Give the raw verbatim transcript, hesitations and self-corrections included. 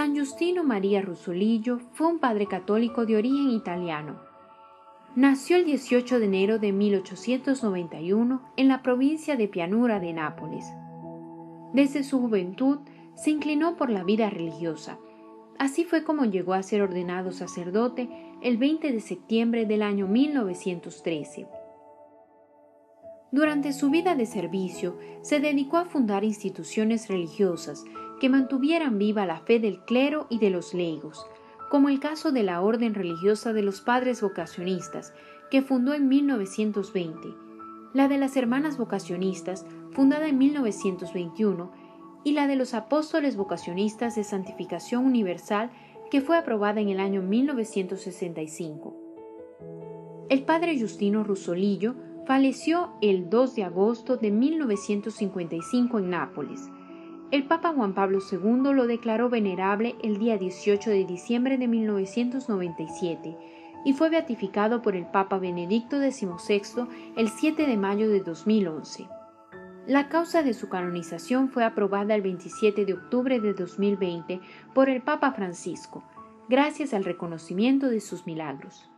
San Giustino María Rusolillo fue un padre católico de origen italiano. Nació el dieciocho de enero de mil ochocientos noventa y uno en la provincia de Pianura de Nápoles. Desde su juventud se inclinó por la vida religiosa. Así fue como llegó a ser ordenado sacerdote el veinte de septiembre del año mil novecientos trece. Durante su vida de servicio se dedicó a fundar instituciones religiosas que mantuvieran viva la fe del clero y de los laicos, como el caso de la Orden Religiosa de los Padres Vocacionistas, que fundó en mil novecientos veinte, la de las Hermanas Vocacionistas, fundada en mil novecientos veintiuno, y la de los Apóstoles Vocacionistas de Santificación Universal, que fue aprobada en el año mil novecientos sesenta y cinco. El padre Giustino Rusolillo falleció el dos de agosto de mil novecientos cincuenta y cinco en Nápoles. El Papa Juan Pablo segundo lo declaró venerable el día dieciocho de diciembre de mil novecientos noventa y siete y fue beatificado por el Papa Benedicto decimosexto el siete de mayo de dos mil once. La causa de su canonización fue aprobada el veintisiete de octubre de dos mil veinte por el Papa Francisco, gracias al reconocimiento de sus milagros.